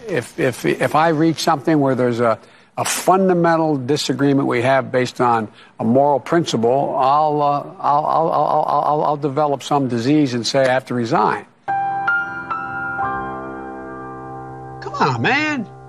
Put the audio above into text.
if I reach something where there's a fundamental disagreement we have based on a moral principle, I'll develop some disease and say I have to resign. Come on, man.